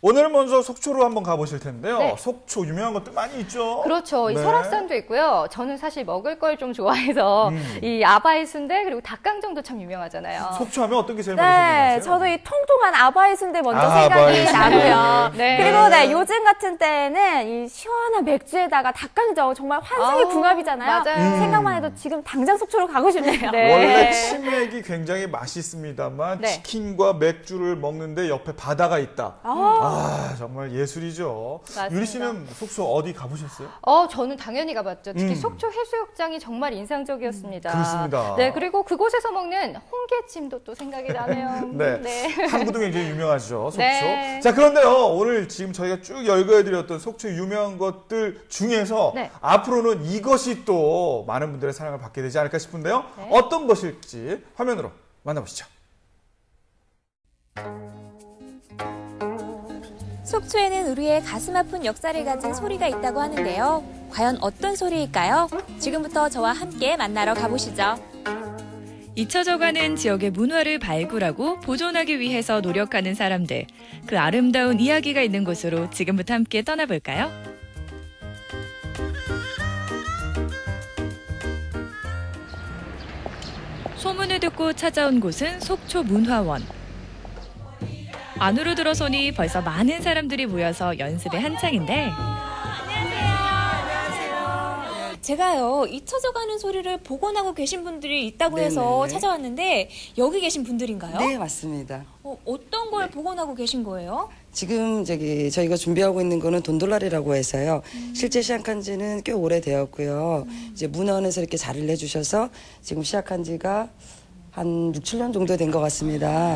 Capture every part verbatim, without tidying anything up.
오늘은 먼저 속초로 한번 가보실 텐데요. 네. 속초 유명한 것들 많이 있죠? 그렇죠. 이 네. 설악산도 있고요. 저는 사실 먹을 걸 좀 좋아해서 음. 이 아바이 순대 그리고 닭강정도 참 유명하잖아요. 속초 하면 어떤 게 제일 네, 많이 생각나세요? 저도 이 통통한 아바이 순대 먼저 아, 생각이 아바이 순대. 나고요. 네. 그리고 네, 요즘 같은 때에는 이 시원한 맥주에다가 닭강정 정말 환상의 아우, 궁합이잖아요. 맞아요. 음. 생각만 해도 지금 당장 속초로 가고 싶네요. 네. 원래 치맥이 굉장히 맛있습니다만 네. 치킨과 맥주를 먹는데 옆에 바다가 있다. 아. 아, 정말 예술이죠. 맞습니다. 유리 씨는 속초 어디 가보셨어요? 어, 저는 당연히 가봤죠. 특히 음. 속초 해수욕장이 정말 인상적이었습니다. 그렇습니다. 네, 그리고 그곳에서 먹는 홍게찜도 또 생각이 나네요. 네. 항구도 굉장히 유명하죠, 속초. 네. 자, 그런데요, 오늘 지금 저희가 쭉 열거해드렸던 속초 유명한 것들 중에서 네. 앞으로는 이것이 또 많은 분들의 사랑을 받게 되지 않을까 싶은데요. 네. 어떤 것일지 화면으로 만나보시죠. 속초에는 우리의 가슴 아픈 역사를 가진 소리가 있다고 하는데요. 과연 어떤 소리일까요? 지금부터 저와 함께 만나러 가보시죠. 잊혀져가는 지역의 문화를 발굴하고 보존하기 위해서 노력하는 사람들. 그 아름다운 이야기가 있는 곳으로 지금부터 함께 떠나볼까요? 소문을 듣고 찾아온 곳은 속초문화원. 안으로 들어서니 벌써 많은 사람들이 모여서 연습에 한창인데 제가요, 잊혀져가는 소리를 복원하고 계신 분들이 있다고 네네네. 해서 찾아왔는데 여기 계신 분들인가요? 네, 맞습니다. 어, 어떤 걸 복원하고 계신 거예요? 지금 저기 저희가 준비하고 있는 거는 돈돌라리라고 해서요. 음. 실제 시작한 지는 꽤 오래되었고요. 음. 이제 문화원에서 이렇게 자리를 해주셔서 지금 시작한 지가 한 육, 칠 년 정도 된 것 같습니다.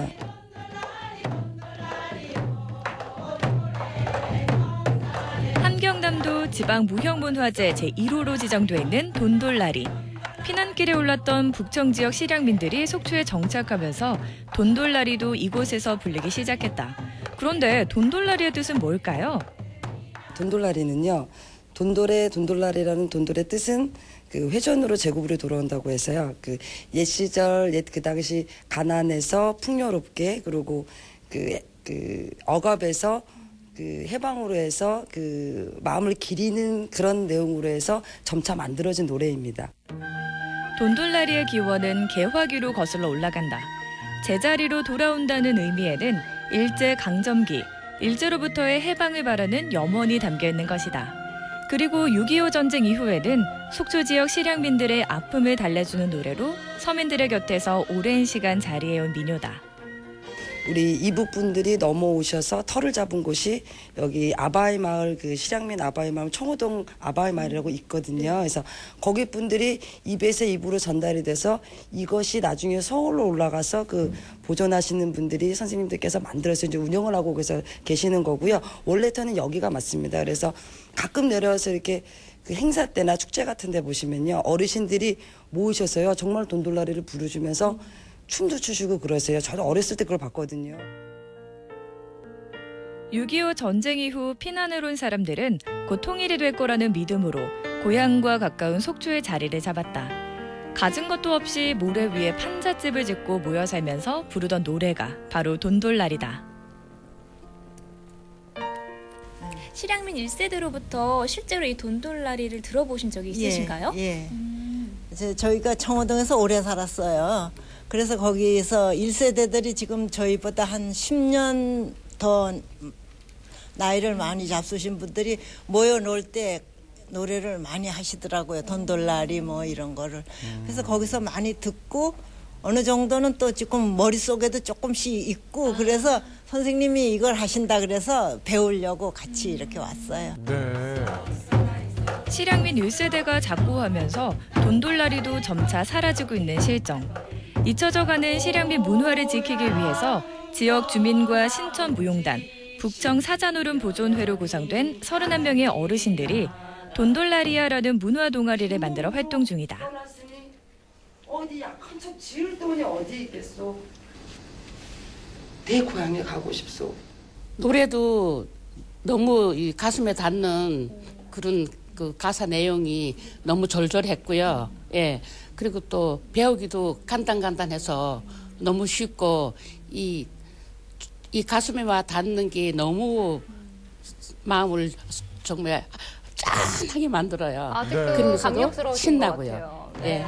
함경남도 지방무형문화재 제일 호로 지정돼 있는 돈돌라리. 피난길에 올랐던 북청 지역 실향민들이 속초에 정착하면서 돈돌라리도 이곳에서 불리기 시작했다. 그런데 돈돌라리의 뜻은 뭘까요? 돈돌라리는요. 돈돌의 돈돌라리라는 돈돌의 뜻은 그 회전으로 제국으로 돌아온다고 해서요. 그 옛 시절 옛 그 당시 가난해서 풍요롭게 그리고 그, 그 억압에서 그 해방으로 해서 그 마음을 기리는 그런 내용으로 해서 점차 만들어진 노래입니다. 돈돌라리의 기원은 개화기로 거슬러 올라간다. 제자리로 돌아온다는 의미에는 일제 강점기, 일제로부터의 해방을 바라는 염원이 담겨 있는 것이다. 그리고 육이오 전쟁 이후에는 속초 지역 실향민들의 아픔을 달래주는 노래로 서민들의 곁에서 오랜 시간 자리해온 민요다. 우리 이북 분들이 넘어오셔서 터를 잡은 곳이 여기 아바이 마을 그 실향민 아바이 마을 청호동 아바이 마을이라고 있거든요. 그래서 거기 분들이 입에서 입으로 전달이 돼서 이것이 나중에 서울로 올라가서 그 보존하시는 분들이 선생님들께서 만들어서 이제 운영을 하고 그래서 계시는 거고요. 원래 터는 여기가 맞습니다. 그래서 가끔 내려와서 이렇게 그 행사 때나 축제 같은 데 보시면요. 어르신들이 모으셔서요. 정말 돈돌라리를 부르주면서 춤도 추시고 그러세요. 저도 어렸을 때 그걸 봤거든요. 육이오 전쟁 이후 피난을 온 사람들은 곧 통일이 될 거라는 믿음으로 고향과 가까운 속초에 자리를 잡았다. 가진 것도 없이 모래 위에 판잣집을 짓고 모여 살면서 부르던 노래가 바로 돈돌라리다. 실향민 일 세대로부터 실제로 이 돈돌라리를 들어보신 적이 있으신가요? 예. 예. 음. 이제 저희가 청호동에서 오래 살았어요. 그래서 거기에서 일 세대들이 지금 저희보다 한 십 년 더 나이를 많이 잡수신 분들이 모여 놀 때 노래를 많이 하시더라고요. 돈돌라리 뭐 이런 거를. 그래서 거기서 많이 듣고 어느 정도는 또 지금 머릿속에도 조금씩 있고 그래서 선생님이 이걸 하신다 그래서 배우려고 같이 이렇게 왔어요. 네. 실향민 일 세대가 작고하면서 돈돌라리도 점차 사라지고 있는 실정. 잊혀져가는 실향민 문화를 지키기 위해서 지역 주민과 신천무용단, 북청 사자노름 보존회로 구성된 서른한 명의 어르신들이 돈돌라리아라는 문화 동아리를 만들어 활동 중이다. 어디 약한 척 지을 돈이 어디 있겠소? 내 고향에 가고 싶소. 노래도 너무 이 가슴에 닿는 그런 그 가사 내용이 너무 절절했고요. 예. 그리고 또 배우기도 간단간단해서 너무 쉽고 이 이 가슴에 와 닿는 게 너무 마음을 정말 짠하게 만들어요. 아직도 그러면서도 감격스러우신 신나고요. 것 같아요. 예.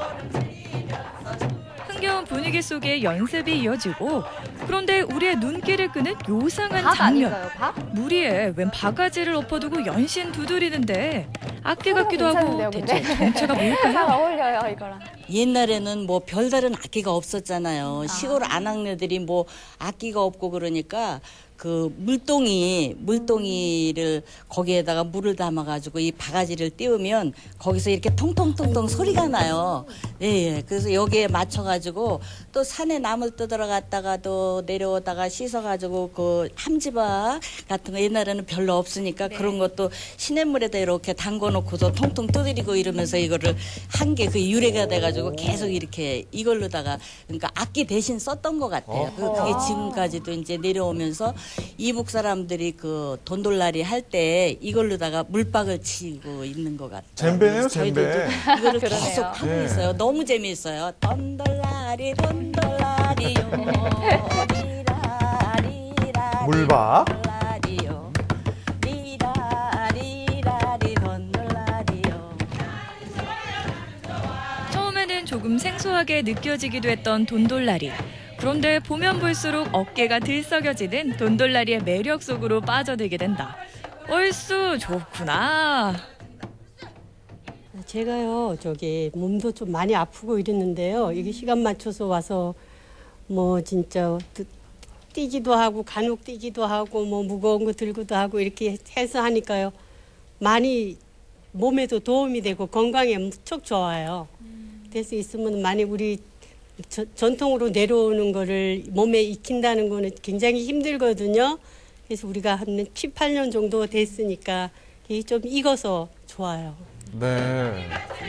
흥겨운 분위기 속에 연습이 이어지고 그런데 우리의 눈길을 끄는 요상한 밥 장면. 아닌가요, 밥? 무리에 웬 바가지를 엎어두고 연신 두드리는데 악기 같기도 하고 괜찮은데요, 대체 근데? 정체가 잘 뭘까요? 어울려요, 이거랑. 옛날에는 뭐 별다른 악기가 없었잖아요. 시골 안악네들이 뭐 악기가 없고 그러니까 그 물동이 물동이를 거기에다가 물을 담아가지고 이 바가지를 띄우면 거기서 이렇게 통통통통 소리가 나요. 예, 예. 그래서 여기에 맞춰가지고 또 산에 나물 뜯으러 갔다가 또 내려오다가 씻어가지고 그 함지박 같은 거 옛날에는 별로 없으니까 그런 것도 시냇물에다 이렇게 담궈놓고서 통통 두드리고 이러면서 이거를 한 게 그 유래가 돼가지고 계속 이렇게 이걸로다가 그러니까 악기 대신 썼던 것 같아요. 그- 그게 지금까지도 이제 내려오면서 이북 사람들이 그 돈돌날이 할 때 이걸로다가 물박을 치고 있는 것 같아요. 젬베네요, 저희들도 젬베. 이거를 그러네요. 계속 하고 네. 있어요. 너무 재미있어요. 돈돌날이 돈돌날이요. 리라리라리 물박. 돈돌날이요. 리라리라리 돈돌날이요. 처음에는 조금 생소하게 느껴지기도 했던 돈돌라리. 그런데 보면 볼수록 어깨가 들썩여지는 돈돌라리의 매력 속으로 빠져들게 된다. 얼쑤 좋구나. 제가요, 저기 몸도 좀 많이 아프고 이랬는데요. 이게 시간 맞춰서 와서 뭐 진짜 뜨- 뛰기도 하고 간혹 뛰기도 하고 뭐 무거운 거 들고도 하고 이렇게 해서 하니까요. 많이 몸에도 도움이 되고 건강에 무척 좋아요. 그래서 있으면 많이 우리 저- 전통으로 내려오는 거를 몸에 익힌다는 거는 굉장히 힘들거든요. 그래서 우리가 한 칠, 팔 년 정도 됐으니까 이게 좀 익어서 좋아요. 네.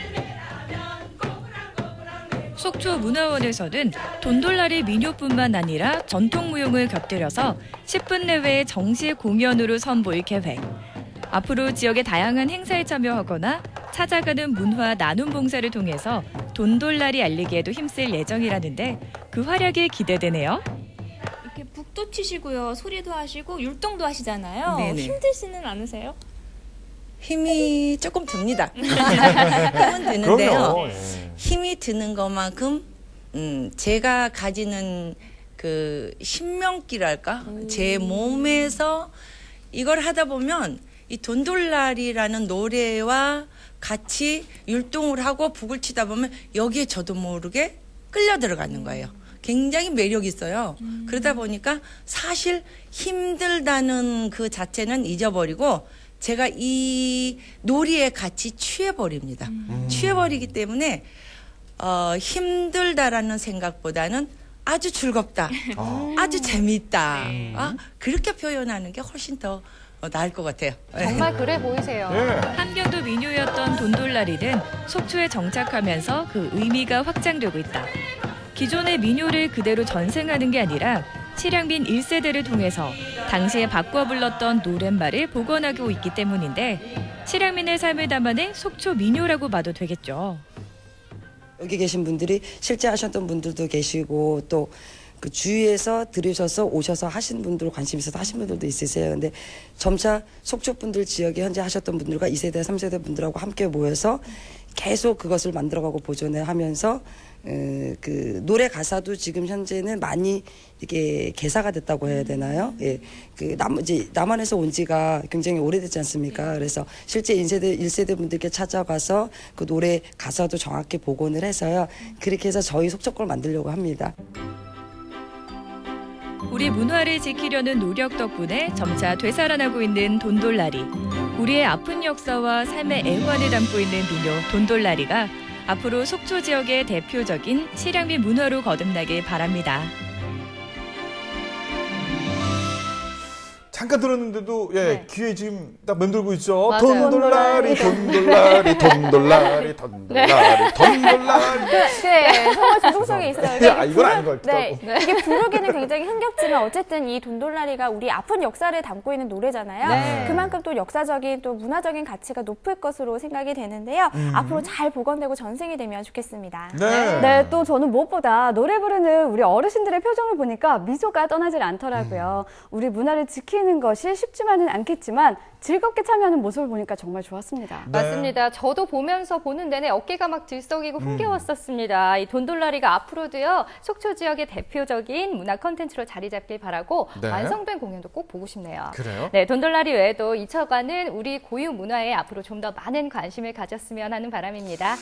속초 문화원에서는 돈돌라리 민요뿐만 아니라 전통 무용을 곁들여서 십 분 내외의 정식 공연으로 선보일 계획. 앞으로 지역의 다양한 행사에 참여하거나 찾아가는 문화 나눔 봉사를 통해서 돈돌라리 알리기에도 힘쓸 예정이라는데 그 활약이 기대되네요. 이렇게 북도 치시고요. 소리도 하시고 율동도 하시잖아요. 네네. 힘드시는 않으세요? 힘이 조금 듭니다. 힘은 드는데요. 그럼요. 예. 힘이 드는 것만큼 음, 제가 가지는 그 신명기랄까? 제 몸에서 이걸 하다 보면 이 돈돌라리라는 노래와 같이 율동을 하고 북을 치다 보면 여기에 저도 모르게 끌려 들어가는 거예요. 굉장히 매력 있어요. 그러다 보니까 사실 힘들다는 그 자체는 잊어버리고 제가 이 놀이에 같이 취해버립니다. 취해버리기 때문에 어, 힘들다라는 생각보다는 아주 즐겁다, 아주 재밌다. 아, 그렇게 표현하는 게 훨씬 더 어, 나을 것 같아요. 정말 그래 보이세요. 예. 함경도 민요였던 돈돌라리는 속초에 정착하면서 그 의미가 확장되고 있다. 기존의 민요를 그대로 전승하는 게 아니라 칠양민 일 세대를 통해서 당시에 바꿔 불렀던 노랫말을 복원하고 있기 때문인데 칠양민의 삶을 담아낸 속초 민요라고 봐도 되겠죠. 여기 계신 분들이 실제 하셨던 분들도 계시고 또 그 주위에서 들으셔서 오셔서 하신 분들 관심 있어서 하신 분들도 있으세요. 근데 점차 속초 분들 지역에 현재 하셨던 분들과 이 세대, 삼 세대 분들하고 함께 모여서 계속 그것을 만들어가고 보존해 하면서 에, 그 노래 가사도 지금 현재는 많이 이게 개사가 됐다고 해야 되나요? 예, 그 남, 이제 남한에서 온 지가 굉장히 오래됐지 않습니까? 그래서 실제 일 세대, 일 세대 분들께 찾아가서 그 노래 가사도 정확히 복원을 해서요. 그렇게 해서 저희 속초 걸 만들려고 합니다. 우리 문화를 지키려는 노력 덕분에 점차 되살아나고 있는 돈돌라리. 우리의 아픈 역사와 삶의 애환을 담고 있는 민요 돈돌라리가 앞으로 속초 지역의 대표적인 칠양민 문화로 거듭나길 바랍니다. 잠깐 들었는데도 예, 네. 귀에 지금 딱 맴돌고 있죠. 맞아요. 돈돌라리, 돈돌라리, 돈돌라리, 돈돌라리, 돈돌라리. 네, 정말 중독성이 있어요. 이게 야, 이건 아닌 것 같기도 네, 하고. 이게 부르기는 굉장히 흥겹지만 어쨌든 이 돈돌라리가 우리 아픈 역사를 담고 있는 노래잖아요. 네. 그만큼 또 역사적인 또 문화적인 가치가 높을 것으로 생각이 되는데요. 음. 앞으로 잘 복원되고 전승이 되면 좋겠습니다. 네. 네, 또 저는 무엇보다 노래 부르는 우리 어르신들의 표정을 보니까 미소가 떠나질 않더라고요. 음. 우리 문화를 지키는 것이 쉽지만은 않겠지만 즐겁게 참여하는 모습을 보니까 정말 좋았습니다. 네. 맞습니다. 저도 보면서 보는 내내 어깨가 막 들썩이고 흥겨웠었습니다. 이 돈돌라리가 앞으로도요, 속초 지역의 대표적인 문화 콘텐츠로 자리 잡길 바라고 네. 완성된 공연도 꼭 보고 싶네요. 그래요? 네, 돈돌라리 외에도 이 처관은 우리 고유 문화에 앞으로 좀 더 많은 관심을 가졌으면 하는 바람입니다.